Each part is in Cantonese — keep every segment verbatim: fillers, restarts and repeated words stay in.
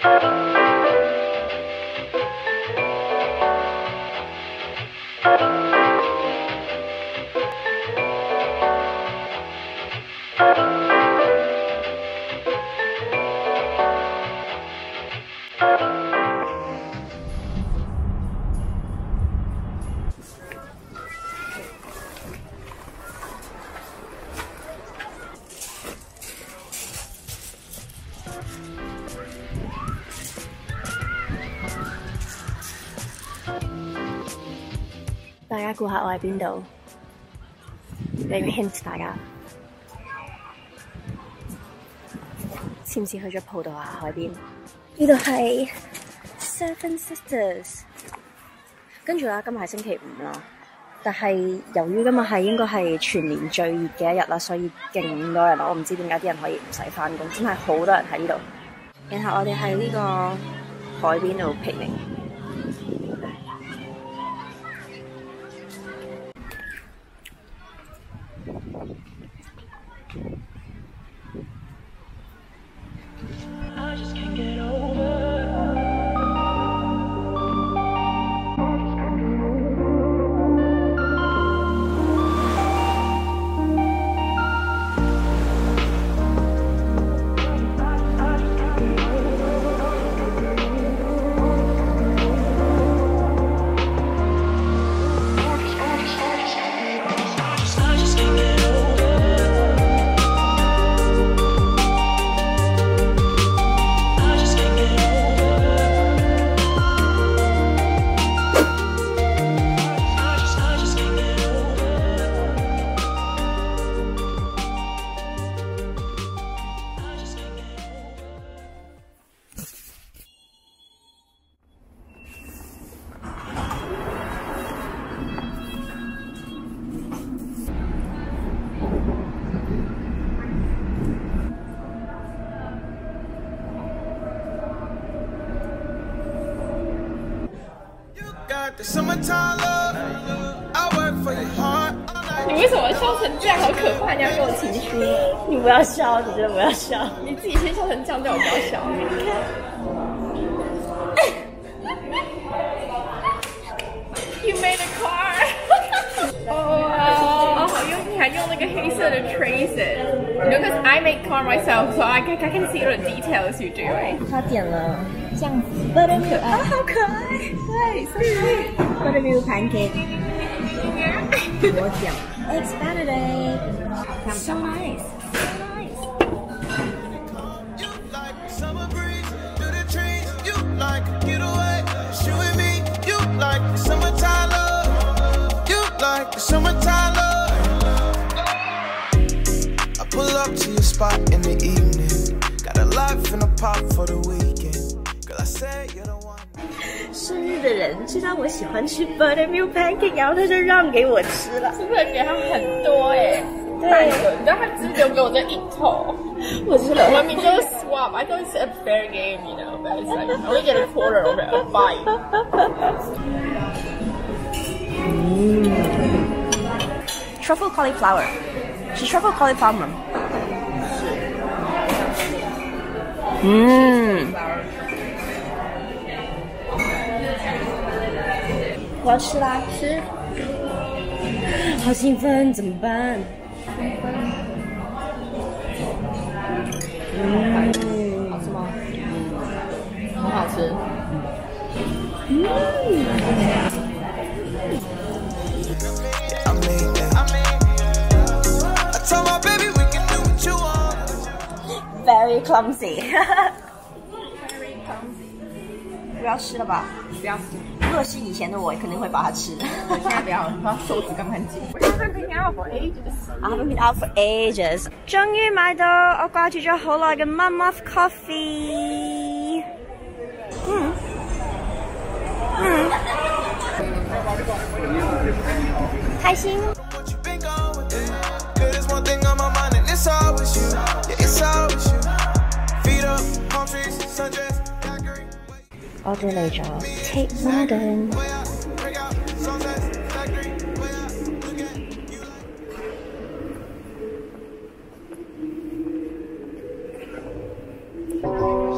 大家估下我喺邊度？俾個 hint 大家，似唔似去咗葡萄牙海邊？呢度係 Seven Sisters。跟住啦，今日係星期五啦，但係由於今日係應該係全年最熱嘅一日啦，所以勁多人。我唔知點解啲人可以唔使返工，真係好多人喺呢度。然後我哋喺呢個海邊度piknik。 你为什么笑成这样？好可怕！你要给我情绪吗？ 你不要笑，你真的不要笑。 你自己先笑成这样，叫我不要笑。你看。You made a car 哦，好用，你还用那个黑色的 traces。Because I make car myself, so I can I can see all the details you do. 他点了这样子 buttermilk 啊，好可愛，对 ，so sweet buttermilk pancake。我讲 ，It's Saturday, so nice, so nice. Summertime love. I pull up to your spot in the evening. Got a life in a pop for the weekend. Girl, I say you're the one. 生日的人知道我喜欢吃 buttermilk pancake， 然后他就让给我吃了， 是不是给他很多哎、欸？对，你知道他只留给我这一头，我吃了。我明明就是 swap. I thought it's a fair game, you know, but it's like I only get a quarter of it, a bite. 嗯 ，truffle cauliflower， 是 truffle cauliflower 吗？是。嗯。我要吃啦，吃。好兴奋，怎么办？嗯， 好吃吗？嗯，很好吃。 嗯。Very clumsy. Very clumsy. 不要吃了吧？ 不要吃。 如果是以前的我，肯定会把它吃。 我现在不要，我要手指干干净。I haven't been out for ages. I haven't been out for ages. 終於買到我掛住咗好耐嘅 Mammoth Coffee。嗯嗯，開心。我哋嚟咗 Tate Modern。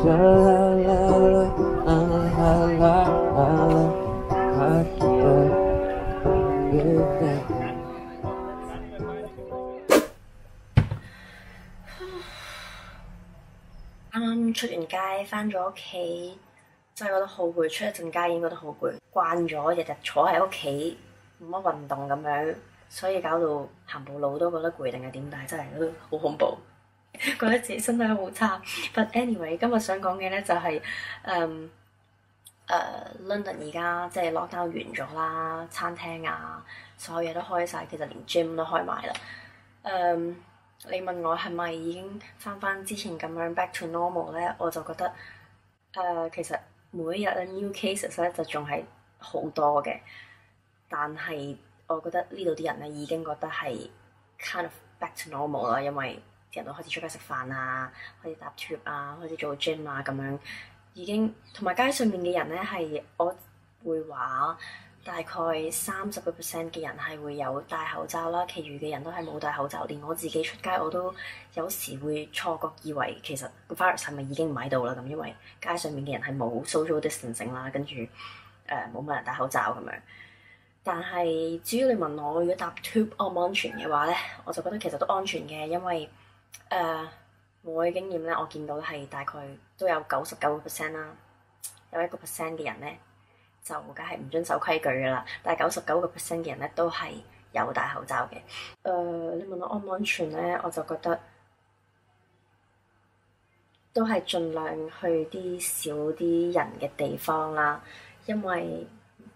啱啱出完街，翻咗屋企，真係覺得好攰。出一陣街已經覺得好攰，慣咗日日坐喺屋企冇乜運動咁樣，所以搞到行步路都覺得攰定係點？但係真係都好恐怖，覺得自己身體好差。But anyway， 今日想講嘅咧就係誒誒 London 而家即係 lockdown 完咗啦，餐廳啊，所有嘢都開晒，其實連 gym 都開埋啦。誒、um,。你問我係咪已經翻翻之前咁樣 back to normal 咧？我就覺得誒、呃，其實每一日嘅 new cases 咧就仲係好多嘅，但係我覺得呢度啲人咧已經覺得係 kind of back to normal 啦，因為啲人都開始出街食飯啊，開始搭 tube 啊，開始做 gym 啊咁樣，已經同埋街上面嘅人咧係我會話。大概三十個 percent 嘅人係會有戴口罩啦，其餘嘅人都係冇戴口罩。連我自己出街我都有時會錯覺以為其實個 virus 係咪已經唔喺度啦咁，因為街上面嘅人係冇 social distancing 啦，跟住誒冇乜人戴口罩咁樣。但係至於你問我如果搭 tube 安唔安全嘅話咧，我就覺得其實都安全嘅，因為誒、呃、我嘅經驗咧，我見到係大概都有九十九個 percent 啦，有一個 percent 嘅人咧。就梗係唔遵守規矩㗎啦，但係九十九個 percent 嘅人咧都係有戴口罩嘅。誒、呃，你問我安唔安全咧，我就覺得都係盡量去啲少啲人嘅地方啦，因為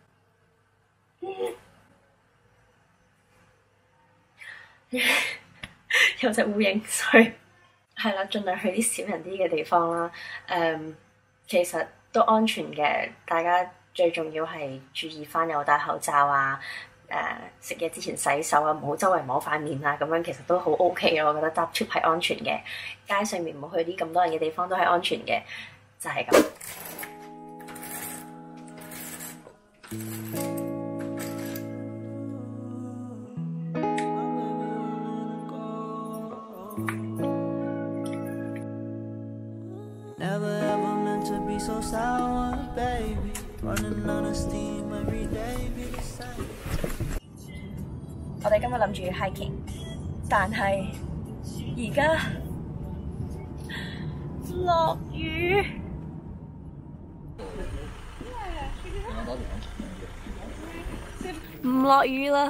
有隻烏蠅，所以係啦，盡量去啲少人啲嘅地方啦。誒、嗯，其實都安全嘅，大家。最重要係注意翻有戴口罩啊！誒、呃，食嘢之前洗手啊，唔好周圍摸塊面啊，咁樣其實都好 OK 嘅。我覺得搭 tube 係安全嘅，街上面唔好去啲咁多人嘅地方都係安全嘅，就係、是、咁。我哋今日諗住 hiking， 但係而家落雨。唔落雨啦，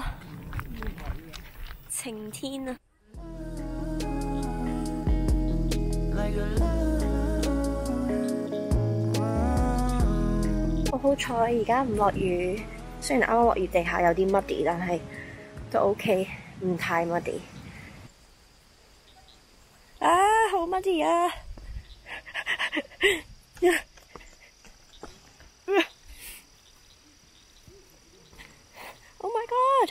晴天啊！好好彩，而家唔落雨。雖然啱啱落雨，地下有啲 muddy， 但係都 OK， 唔太 muddy。啊，好 muddy 啊！Oh my god！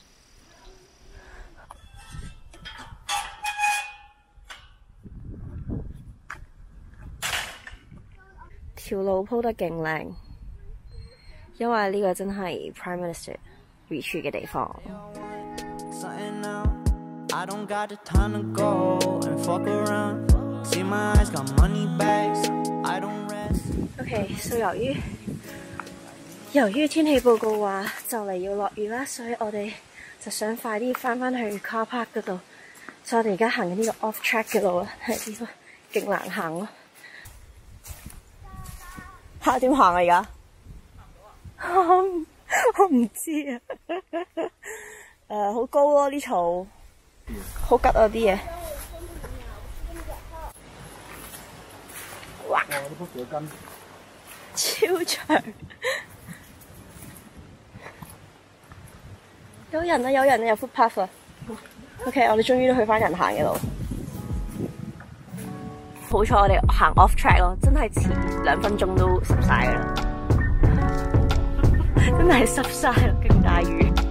條路鋪得勁靚。因為呢個真係 Prime Minister 住處嘅地方。OK， so 由於由於天氣報告話就嚟要落雨啦，所以我哋就想快啲翻返去 car park 嗰度。所以我哋而家行緊呢個 off track 嘅路啦，係呢個勁難行咯。嚇，點行啊而家？我唔我唔知啊，誒、呃、好高咯啲草，好吉啊啲嘢。哇！超長，有人啊有人啊有 footpath 啊。OK， 我哋終於都去翻人行嘅路。好彩我哋行 off track 咯，真係遲兩分鐘都濕晒㗎啦。真係濕晒咯，勁大雨。